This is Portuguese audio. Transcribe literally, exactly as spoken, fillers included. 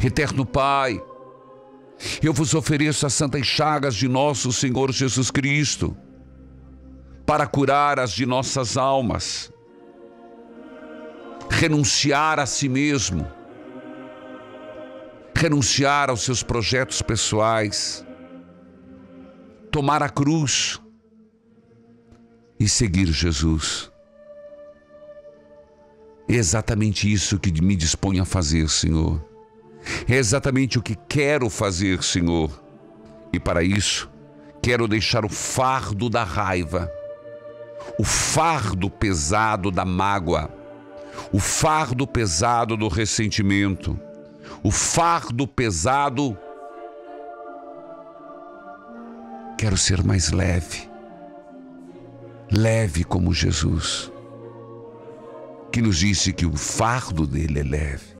Eterno Pai, eu vos ofereço as santas chagas de nosso Senhor Jesus Cristo, para curar as de nossas almas, renunciar a si mesmo, renunciar aos seus projetos pessoais, tomar a cruz e seguir Jesus. É exatamente isso que me disponho a fazer, Senhor. É exatamente o que quero fazer, Senhor. E para isso, quero deixar o fardo da raiva, o fardo pesado da mágoa, o fardo pesado do ressentimento, o fardo pesado. Quero ser mais leve, leve como Jesus, que nos disse que o fardo dele é leve.